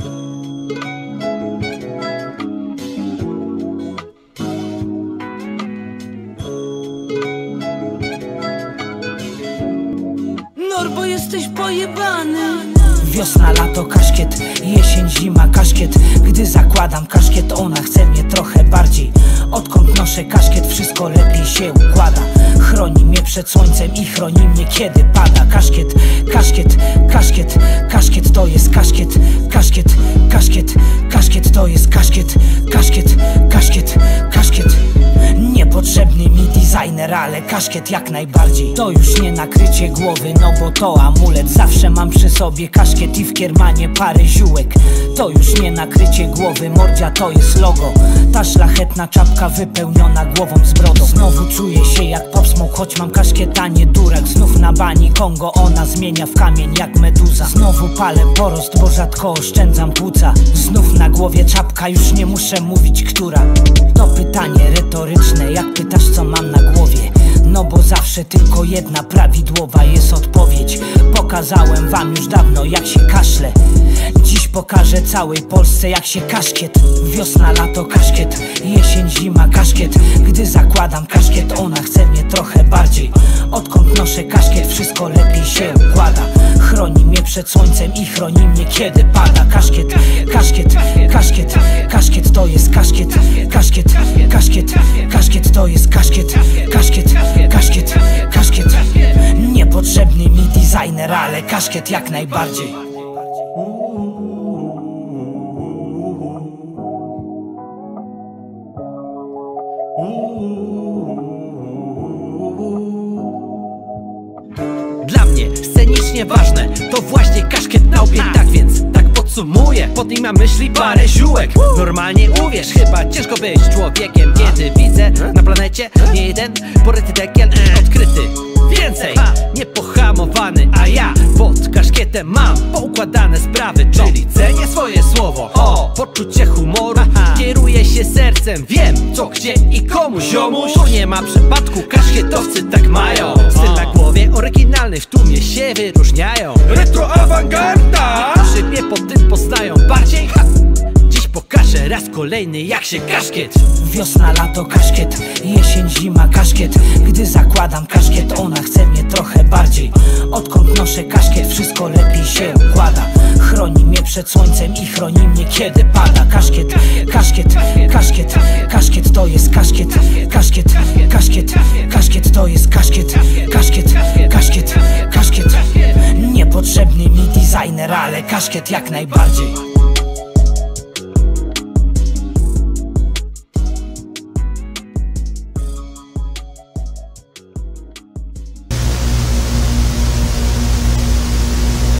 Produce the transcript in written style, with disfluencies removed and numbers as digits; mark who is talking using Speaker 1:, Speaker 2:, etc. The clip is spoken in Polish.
Speaker 1: Norbo, jesteś pojebany.
Speaker 2: Wiosna, lato, kaszkiet, jesień, zima, kaszkiet. Gdy zakładam kaszkiet, ona chce mnie trochę bardziej. Odkąd noszę kaszkiet, wszystko lepiej się układa. Chroni mnie przed słońcem i chroni mnie, kiedy pada. Kaszkiet, kaszkiet, kaszkiet, kaszkiet to jest kaszkiet. Kaszkiet, kaszkiet, kaszkiet to jest kaszkiet. Kaszkiet, kaszkiet, kaszkiet. Niepotrzebny mi designer, ale kaszkiet jak najbardziej. To już nie nakrycie głowy, no bo to amulet. Zawsze mam przy sobie kaszkiet i w kiermanie parę ziółek. To już nie nakrycie głowy, mordzia to jest logo. Ta szlachetna czapka wypełniona głową z brodą. Znowu czuję się jak Pop Smoke, choć mam kaszkiet, a nie durak. Znów na bani Kongo, ona zmienia w kamień jak meduza. Znowu palę porost, bo rzadko oszczędzam płuca. Znów na głowie czapka, już nie muszę mówić która. To pytanie retoryczne, jak pytasz co mam na głowie. No bo zawsze tylko jedna prawidłowa jest odpowiedź. Pokazałem wam już dawno jak się kaszle. Dziś pokażę całej Polsce jak się kaszkiet. Wiosna, lato, kaszkiet, jesień, zima, kaszkiet. Gdy zakładam kaszkiet, ona chce mnie trochę bardziej. Odkąd noszę kaszkiet, wszystko lepiej się układa. Chroni mnie przed słońcem i chroni mnie, kiedy pada. Kaszkiet, kaszkiet, kaszkiet, kaszkiet to jest kaszkiet. Kaszkiet, kaszkiet, kaszkiet to jest kaszkiet. Kaszkiet, kaszkiet, kaszkiet. Niepotrzebny mi designer, ale kaszkiet jak najbardziej.
Speaker 3: Dla mnie scenicznie ważne to właśnie kaszkiet na obieg. Tak więc, tak podsumuję, pod nim mam myśli parę ziółek. Normalnie uwierz, chyba ciężko być człowiekiem, kiedy widzę na planecie nie jeden poryty dekiel odkryty. Więcej, niepohamowany, a ja pod kaszkietem mam poukładane sprawy. Czyli cenię swoje słowo, poczucie humoru. Kieruję się sercem, wiem co, gdzie i komu. Ziomuś, tu nie ma przypadku, kaszkietowcy tak mają. Styl na głowie oryginalny, w tłumie się wyróżniają. Retro awangarda, niektórzy mnie po tym poznają bardziej. Dziś pokażę raz kolejny jak się kaszkiet.
Speaker 2: Wiosna, lato, kaszkiet, jesień, zima, kaszkiet. Gdy zakładam kaszkiet, ona chce mnie trochę bardziej. Odkąd noszę kaszkiet, wszystko lepiej się układa. Chroni mnie przed słońcem i chroni mnie, kiedy pada. Kaszkiet, kaszkiet, kaszkiet, kaszkiet to jest kaszkiet. Kaszkiet, kaszkiet, kaszkiet to jest kaszkiet. Kaszkiet, kaszkiet, kaszkiet. Niepotrzebny mi designer, ale kaszkiet jak najbardziej.